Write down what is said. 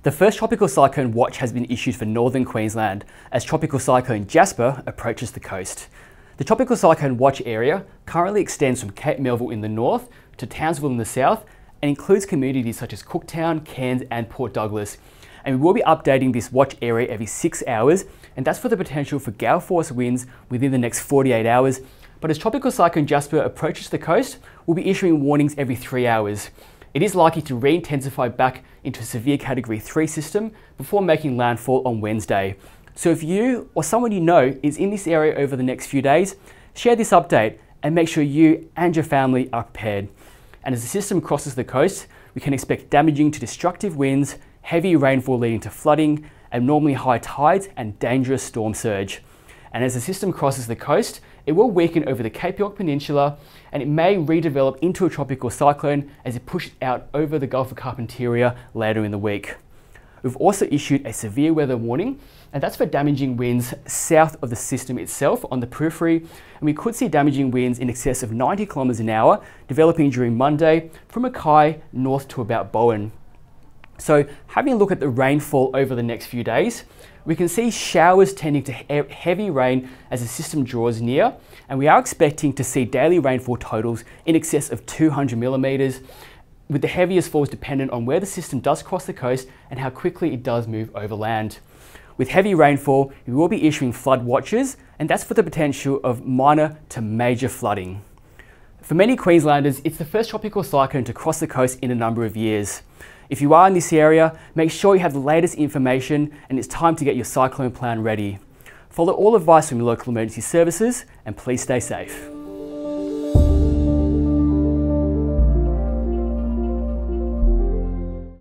The first tropical cyclone watch has been issued for northern Queensland as Tropical Cyclone Jasper approaches the coast. The Tropical Cyclone Watch area currently extends from Cape Melville in the north to Townsville in the south and includes communities such as Cooktown, Cairns and Port Douglas. And we will be updating this watch area every 6 hours, and that's for the potential for gale force winds within the next 48 hours. But as Tropical Cyclone Jasper approaches the coast, we'll be issuing warnings every 3 hours. It is likely to re-intensify back into a severe Category 3 system before making landfall on Wednesday. So if you or someone you know is in this area over the next few days, share this update and make sure you and your family are prepared. And as the system crosses the coast, we can expect damaging to destructive winds, heavy rainfall leading to flooding, abnormally high tides and dangerous storm surge. And as the system crosses the coast, it will weaken over the Cape York Peninsula and it may redevelop into a tropical cyclone as it pushes out over the Gulf of Carpentaria later in the week. We've also issued a severe weather warning, and that's for damaging winds south of the system itself on the periphery, and we could see damaging winds in excess of 90 kilometers an hour developing during Monday from Mackay north to about Bowen. So having a look at the rainfall over the next few days, we can see showers tending to heavy rain as the system draws near, and we are expecting to see daily rainfall totals in excess of 200 millimeters, with the heaviest falls dependent on where the system does cross the coast and how quickly it does move over land. With heavy rainfall, we will be issuing flood watches, and that's for the potential of minor to major flooding. For many Queenslanders, it's the first tropical cyclone to cross the coast in a number of years. If you are in this area, make sure you have the latest information and it's time to get your cyclone plan ready. Follow all advice from your local emergency services and please stay safe.